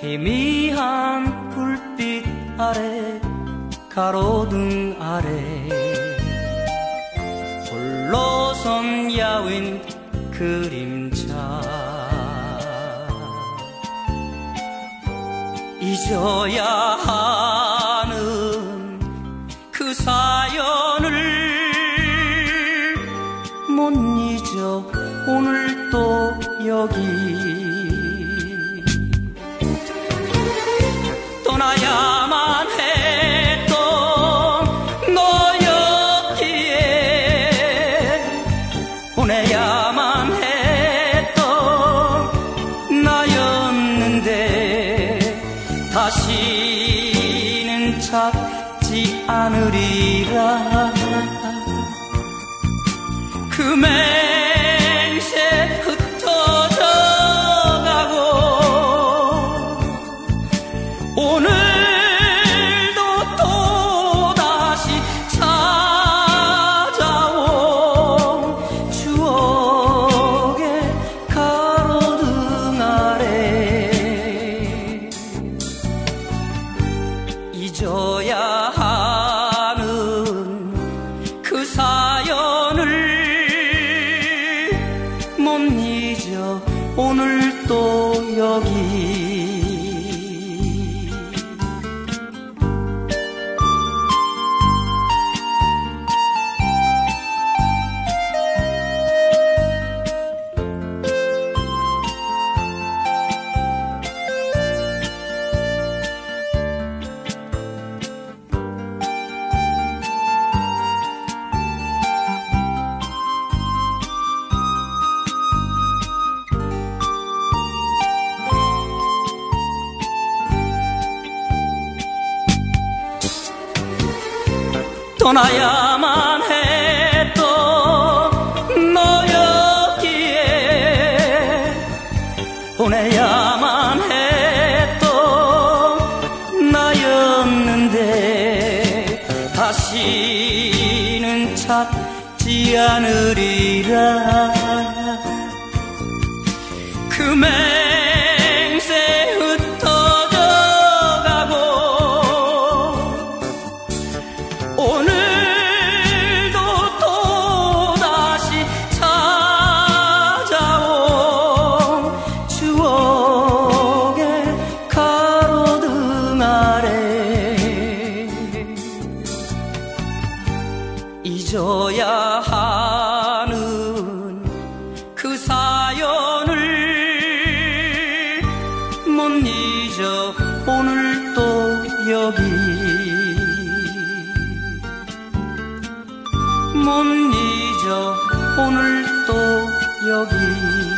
희미한 불빛 아래 가로등 아래 홀로 선 야윈 그림자 잊어야 하는 그 사연을 못 잊어 오늘 또 여기 떠나야만 했던 너였기에 보내야만 했던 나였는데 다시는 찾지 않으리라 그 맹세 흩어져 가고 오늘도 또다시 찾아온 추억의 가로등 아래 잊어야 하는 그 사연을 못 잊어 오늘 또 여기 떠나야만 했던 너였기에 보내야만 했던 나였는데 다시는 찾지 않으리라 그 맹세 흩어져 가고 오늘도 또다시 찾아온 추억의 가로등 아래 잊어야 하는 그 사연을 못 잊어 오늘 또 여기 못 잊어 오늘 또 여기